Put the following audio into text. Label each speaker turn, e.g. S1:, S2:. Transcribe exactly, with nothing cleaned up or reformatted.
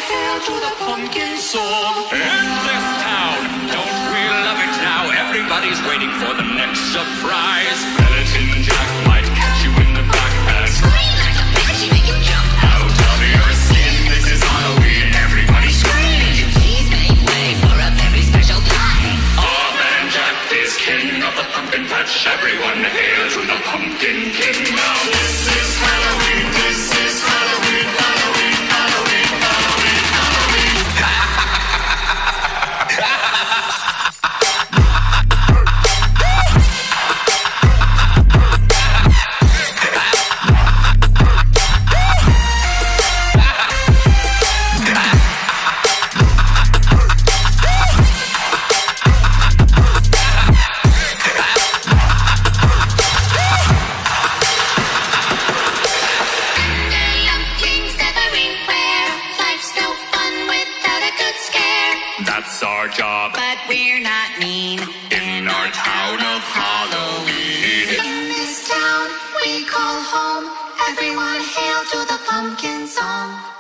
S1: hail to the pumpkin song. In this town, don't we love it now? Everybody's waiting for the next surprise. Skeleton Jack might catch you in the back and scream like a banshee, make you jump out of your skin. This is Halloween, everybody scream. Please make way for a very special guy. Our man Jack is king of the pumpkin patch. Everyone hail to the pumpkin king now. This is Halloween, this is Halloween, Halloween, Halloween, Halloween, Halloween. That's our job,
S2: but we're not mean.
S1: In our town of Halloween.
S2: In this town we call home. Everyone hail to the pumpkin song.